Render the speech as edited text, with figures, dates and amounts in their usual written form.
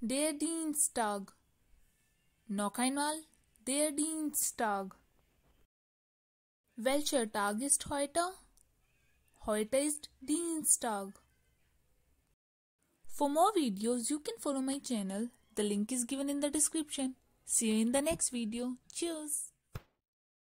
Der Dienstag. Noch einmal. Der Dienstag. Welcher Tag ist heute? Heute ist Dienstag. For more videos, you can follow my channel. The link is given in the description. See you in the next video. Cheers!